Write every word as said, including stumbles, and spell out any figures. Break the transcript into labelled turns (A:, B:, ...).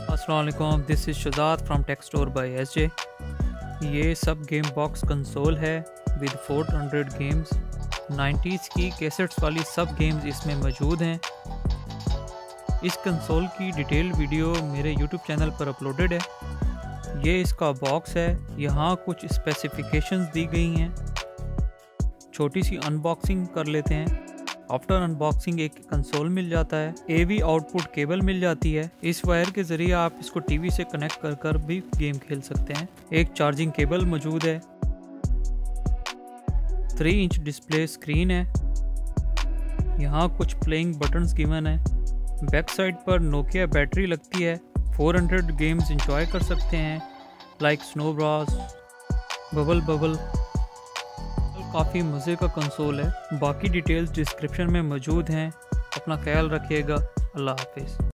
A: अस्सलाम वालेकुम, this is Shujat from tech store by S J. ये सब गेम बॉक्स कंसोल है with four hundred games. Nineties की कैसेट्स वाली सब गेम्स इसमें मौजूद हैं। इस कंसोल की डिटेल वीडियो मेरे यूट्यूब चैनल पर अपलोडेड है। ये इसका बॉक्स है, यहाँ कुछ स्पेसिफिकेशंस दी गई हैं। छोटी सी अनबॉक्सिंग कर लेते हैं। आफ्टर अनबॉक्सिंग एक कंसोल मिल जाता है, एवी आउटपुट केबल मिल जाती है। इस वायर के ज़रिए आप इसको टीवी से कनेक्ट कर कर भी गेम खेल सकते हैं। एक चार्जिंग केबल मौजूद है। थ्री इंच डिस्प्ले स्क्रीन है। यहाँ कुछ प्लेइंग बटन्स गिवन है। बैक साइड पर नोकिया बैटरी लगती है। फोर हंड्रेड गेम्स इंजॉय कर सकते हैं like snow bros, bubble bubble. काफ़ी मज़े का कंसोल है। बाकी डिटेल्स डिस्क्रिप्शन में मौजूद हैं। अपना ख्याल रखिएगा। अल्लाह हाफिज़।